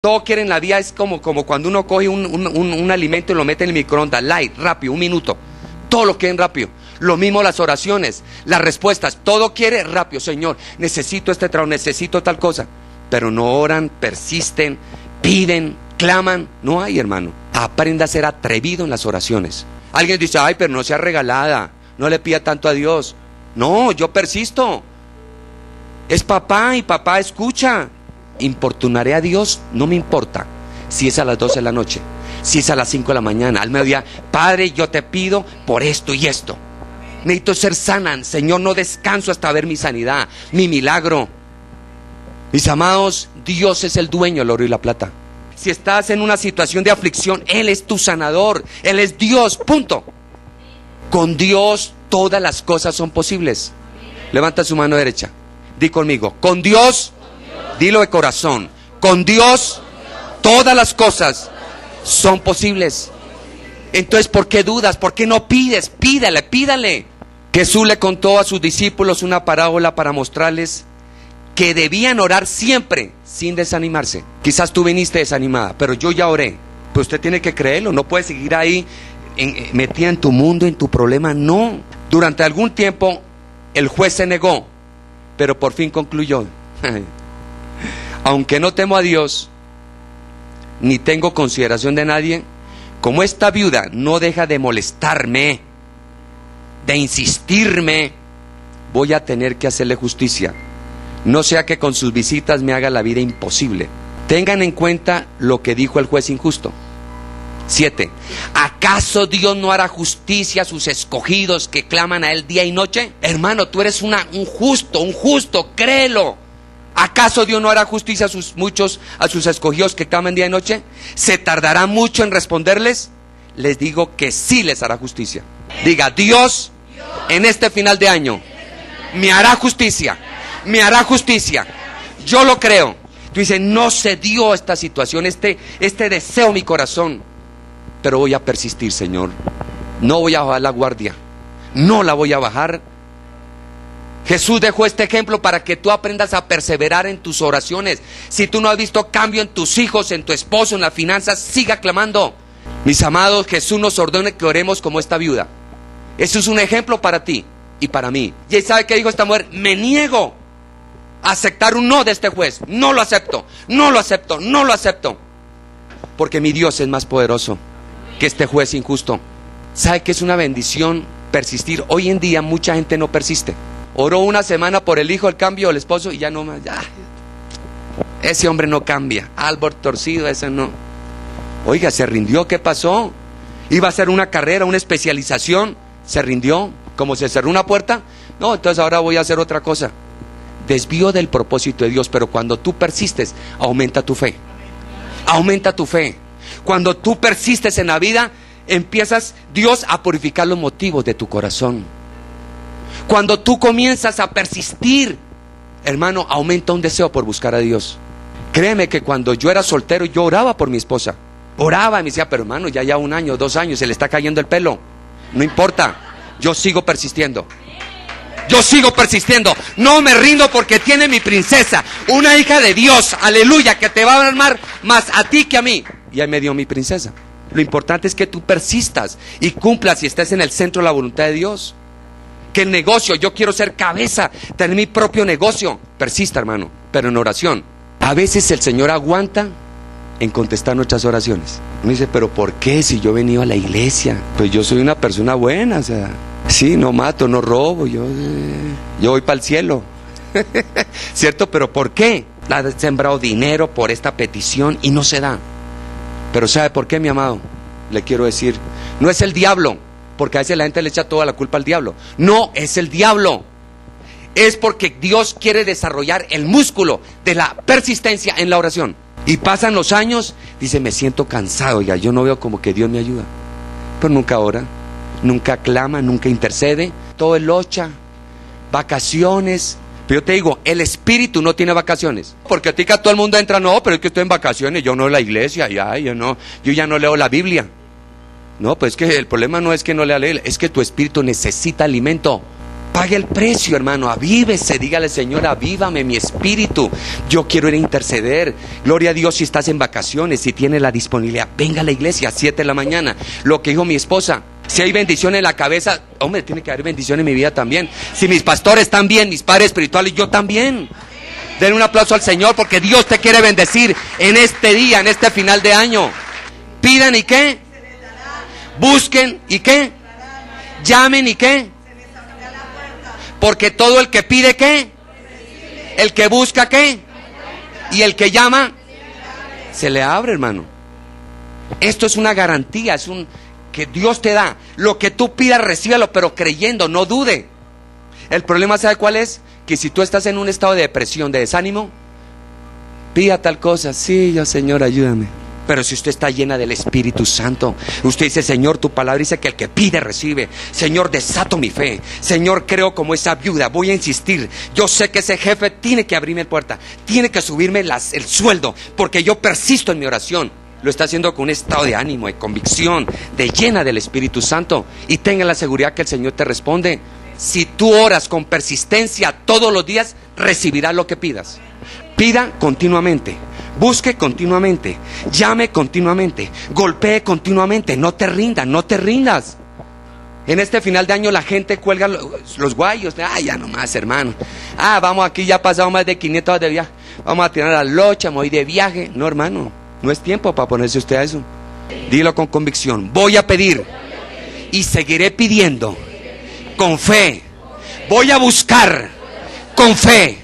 Todo quiere en la vida, es como cuando uno coge un alimento y lo mete en el microondas, light, rápido, 1 minuto. Todo lo quieren rápido. Lo mismo las oraciones, las respuestas, todo quiere rápido. Señor, necesito este trabajo, necesito tal cosa. Pero no oran, persisten, piden, claman. No hay, hermano. Aprenda a ser atrevido en las oraciones. Alguien dice, ay, pero no sea regalada, no le pida tanto a Dios. No, yo persisto. Es papá y papá escucha. Importunaré a Dios, no me importa si es a las 12 de la noche, si es a las 5 de la mañana, al mediodía. Padre, yo te pido por esto y esto. Necesito ser sana, Señor, no descanso hasta ver mi sanidad, mi milagro. Mis amados, Dios es el dueño del oro y la plata. Si estás en una situación de aflicción, Él es tu sanador, Él es Dios, punto. Con Dios todas las cosas son posibles. Levanta su mano derecha, di conmigo, con Dios, dilo de corazón, con Dios todas las cosas son posibles. Entonces, ¿por qué dudas? ¿Por qué no pides? Pídale. Jesús le contó a sus discípulos una parábola para mostrarles que debían orar siempre sin desanimarse. Quizás tú viniste desanimada, pero yo ya oré. Pero usted tiene que creerlo, no puede seguir ahí metida en tu mundo, en tu problema, no. Durante algún tiempo el juez se negó, pero por fin concluyó. Aunque no temo a Dios, ni tengo consideración de nadie, como esta viuda no deja de molestarme, de insistirme, voy a tener que hacerle justicia, no sea que con sus visitas me haga la vida imposible. Tengan en cuenta lo que dijo el juez injusto. 7. ¿Acaso Dios no hará justicia a sus escogidos que claman a Él día y noche? Hermano, tú eres un justo, créelo. ¿Acaso Dios no hará justicia a sus escogidos que claman día y noche? ¿Se tardará mucho en responderles? Les digo que sí les hará justicia. Diga, Dios en este final de año me hará justicia. Yo lo creo. Tú dices, no se dio esta situación, este deseo en mi corazón, pero voy a persistir, Señor. No voy a bajar la guardia, no la voy a bajar. Jesús dejó este ejemplo para que tú aprendas a perseverar en tus oraciones. Si tú no has visto cambio en tus hijos, en tu esposo, en las finanzas, siga clamando. Mis amados, Jesús nos ordena que oremos como esta viuda. Eso es un ejemplo para ti y para mí. ¿Y sabe qué dijo esta mujer? Me niego a aceptar un no de este juez. No lo acepto. Porque mi Dios es más poderoso que este juez injusto. ¿Sabe que es una bendición persistir? Hoy en día mucha gente no persiste. Oró una semana por el hijo, el cambio, el esposo, y ya no más. Ya. Ese hombre no cambia. Árbol torcido, ese no. Oiga, se rindió. ¿Qué pasó? Iba a hacer una carrera, una especialización. Se rindió. Como se cerró una puerta. No, entonces ahora voy a hacer otra cosa. Desvío del propósito de Dios. Pero cuando tú persistes, aumenta tu fe. Cuando tú persistes en la vida, empiezas Dios a purificar los motivos de tu corazón. Cuando tú comienzas a persistir, hermano, aumenta un deseo por buscar a Dios. Créeme que cuando yo era soltero, yo oraba por mi esposa. Oraba y me decía, pero hermano, ya 1 año, 2 años, se le está cayendo el pelo. No importa, yo sigo persistiendo. No me rindo porque tiene mi princesa, una hija de Dios, aleluya, que te va a amar más a ti que a mí. Y ahí me dio mi princesa. Lo importante es que tú persistas y cumplas y estés en el centro de la voluntad de Dios. Que el negocio, yo quiero ser cabeza, tener mi propio negocio. Persista, hermano, pero en oración. A veces el Señor aguanta en contestar nuestras oraciones. Uno dice, pero ¿por qué? Si yo he venido a la iglesia, pues yo soy una persona buena, o sea, sí, no mato, no robo, yo voy para el cielo. ¿Cierto? Pero ¿por qué? Ha sembrado dinero por esta petición y no se da. Pero ¿sabe por qué, mi amado? Le quiero decir, no es el diablo, porque a veces la gente le echa toda la culpa al diablo. No es el diablo. Es porque Dios quiere desarrollar el músculo de la persistencia en la oración. Y pasan los años, dice, me siento cansado, ya yo no veo como que Dios me ayuda. Pero nunca ora, nunca clama, nunca intercede. Todo es locha, vacaciones. Pero yo te digo, el espíritu no tiene vacaciones. Porque a ti que todo el mundo entra, no, pero es que estoy en vacaciones, yo no la iglesia, yo ya no leo la Biblia. No, pues es que el problema no es que no lea la Biblia, es que tu espíritu necesita alimento. Pague el precio, hermano, avívese, dígale, Señor, avívame mi espíritu. Yo quiero ir a interceder. Gloria a Dios, si estás en vacaciones, si tienes la disponibilidad, venga a la iglesia a 7 de la mañana. Lo que dijo mi esposa, si hay bendición en la cabeza, hombre, tiene que haber bendición en mi vida también. Si mis pastores están bien, mis padres espirituales, yo también. Den un aplauso al Señor porque Dios te quiere bendecir en este día, en este final de año. Pidan y ¿qué? Busquen y ¿qué? Llamen y ¿qué? Porque todo el que pide, ¿qué? El que busca, ¿qué? Y el que llama, se le abre, hermano. Esto es una garantía, es un que Dios te da. Lo que tú pidas, recíbelo, pero creyendo, no dude. El problema, ¿sabe cuál es? Que si tú estás en un estado de depresión, de desánimo, pida tal cosa. Sí, yo, Señor, ayúdame. Pero si usted está llena del Espíritu Santo, usted dice, Señor, tu palabra dice que el que pide recibe. Señor, desato mi fe. Señor, creo como esa viuda, voy a insistir. Yo sé que ese jefe tiene que abrirme puerta, tiene que subirme el sueldo, porque yo persisto en mi oración. Lo está haciendo con un estado de ánimo, de convicción, de llena del Espíritu Santo. Y tenga la seguridad que el Señor te responde. Si tú oras con persistencia todos los días, recibirás lo que pidas. Pida continuamente. Busque continuamente, llame continuamente, golpee continuamente, no te rindas, no te rindas. En este final de año la gente cuelga los guayos, ya nomás, hermano. Vamos, aquí ya pasado más de 500 horas de viaje, vamos a tirar la locha, me voy de viaje. No, hermano, no es tiempo para ponerse usted a eso. Dilo con convicción, voy a pedir y seguiré pidiendo con fe. Voy a buscar con fe.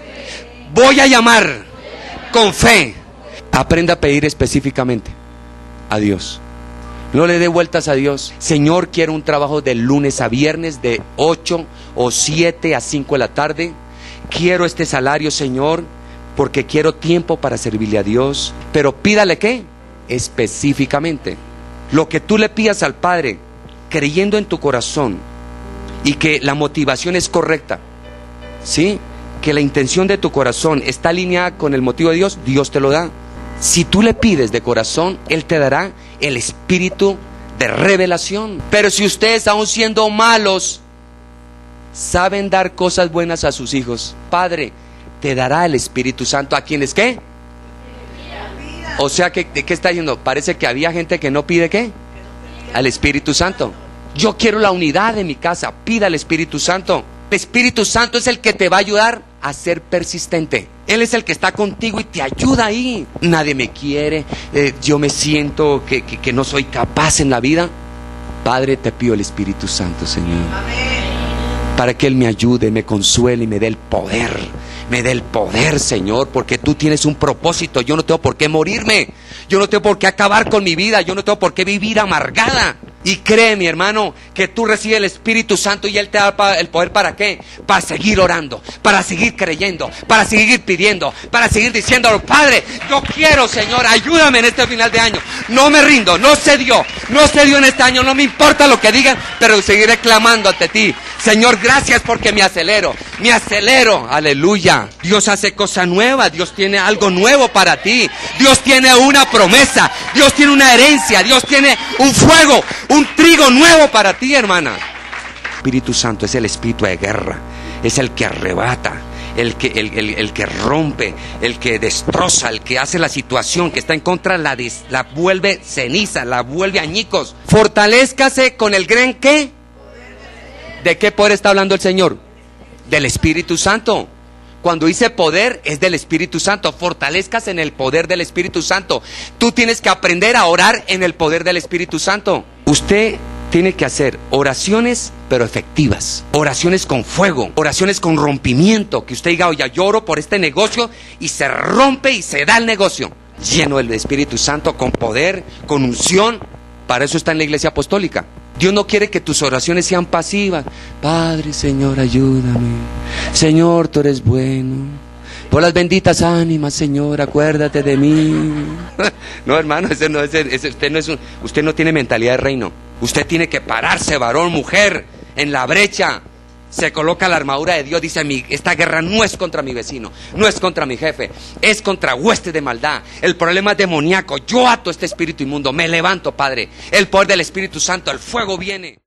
Voy a llamar con fe. Aprenda a pedir específicamente a Dios. No le dé vueltas a Dios. Señor, quiero un trabajo de lunes a viernes de 8 o 7 a 5 de la tarde. Quiero este salario, Señor, porque quiero tiempo para servirle a Dios. Pero pídale ¿qué? Específicamente. Lo que tú le pidas al Padre, creyendo en tu corazón y que la motivación es correcta, ¿sí? Que la intención de tu corazón está alineada con el motivo de Dios, Dios te lo da. Si tú le pides de corazón, Él te dará el espíritu de revelación. Pero si ustedes, aún siendo malos, saben dar cosas buenas a sus hijos, Padre te dará el Espíritu Santo. ¿A quienes qué? O sea, ¿de qué está diciendo? Parece que había gente que no pide ¿qué? Al Espíritu Santo. Yo quiero la unidad de mi casa, pida al Espíritu Santo. El Espíritu Santo es el que te va a ayudar a ser persistente. Él es el que está contigo y te ayuda ahí. Nadie me quiere, yo me siento que no soy capaz en la vida. Padre, te pido el Espíritu Santo, Señor. Amén. Para que Él me ayude, me consuele y me dé el poder. Me dé el poder, Señor, porque tú tienes un propósito. Yo no tengo por qué morirme. Yo no tengo por qué acabar con mi vida. Yo no tengo por qué vivir amargada. Y cree, mi hermano, que tú recibes el Espíritu Santo y Él te da el poder. ¿Para qué? Para seguir orando, para seguir creyendo, para seguir pidiendo, para seguir diciéndolo. Padre, yo quiero, Señor, ayúdame en este final de año. No me rindo, no se dio en este año. No me importa lo que digan, pero seguiré clamando ante ti. Señor, gracias porque me acelero, aleluya. Dios hace cosa nueva, Dios tiene algo nuevo para ti. Dios tiene una promesa, Dios tiene una herencia, Dios tiene un fuego, un trigo nuevo para ti, hermana. Espíritu Santo es el espíritu de guerra, es el que arrebata, el que rompe, el que destroza, el que hace la situación que está en contra, la vuelve ceniza, la vuelve añicos. Fortalézcase con el gran ¿qué? ¿De qué poder está hablando el Señor? Del Espíritu Santo. Cuando dice poder, es del Espíritu Santo. Fortalezcas en el poder del Espíritu Santo. Tú tienes que aprender a orar en el poder del Espíritu Santo. Usted tiene que hacer oraciones, pero efectivas. Oraciones con fuego, oraciones con rompimiento. Que usted diga, oye, yo oro por este negocio y se rompe y se da el negocio. Lleno del Espíritu Santo, con poder, con unción. Para eso está en la Iglesia Apostólica. Dios no quiere que tus oraciones sean pasivas. Padre, Señor, ayúdame. Señor, tú eres bueno. Por las benditas ánimas, Señor, acuérdate de mí. No, hermano, usted no tiene mentalidad de reino. Usted tiene que pararse, varón, mujer, en la brecha. Se coloca la armadura de Dios, dice, esta guerra no es contra mi vecino, no es contra mi jefe, es contra huestes de maldad. El problema es demoníaco. Yo ato este espíritu inmundo, me levanto, Padre. El poder del Espíritu Santo, el fuego viene.